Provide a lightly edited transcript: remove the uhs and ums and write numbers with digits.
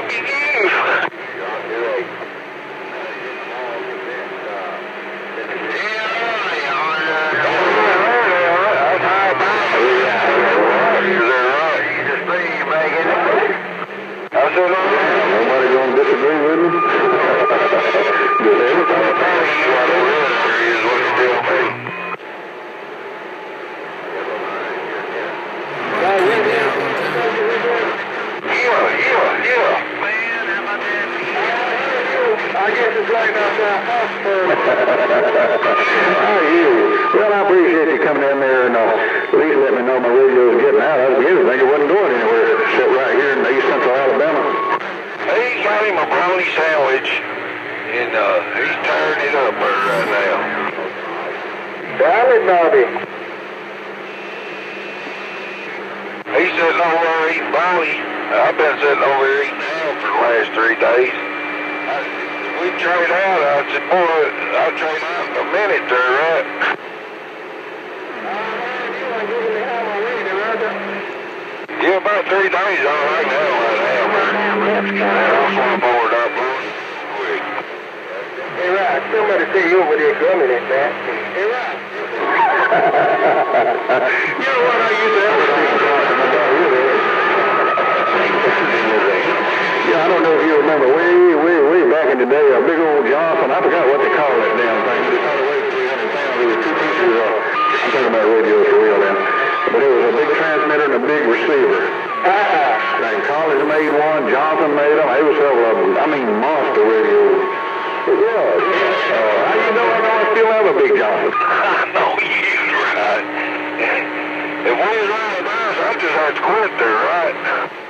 Nobody gonna disagree with me? Does everybody know you are the realtor is what you tell me? Yeah. Man, how about that? I guess it's right outside Oxford. I hear you. Well, I appreciate you coming in there and at least let me know my radio was getting out. I was beginning to think it wasn't going anywhere. Sit right here in East Central Alabama. He got him a brownie sandwich, and he's tearing it up right now. Salad, Bobby. He sitting over there eating brownie. I've been sitting over here eating ham for the last 3 days. We trade out. I said, boy, I'll trade out in a minute there, right? Yeah, about 3 days all right now. I'll swap over up quick. Hey, Rod, somebody say you over there gumming it, man. Hey, Rod. You know what I used to have Yeah, I don't know if you remember, way back in the day, a big old Johnson, I forgot what they call that damn thing, but it probably weighed 300 pounds. There was 2 pieces I'm talking about radios for real then. But it was a big transmitter and a big receiver. Like Collins made one, Johnson made them. It was several of them. I mean, monster radios. Yeah. How you know I still have a big Johnson? I know you, right. If we was right about us, I just had to quit there, right?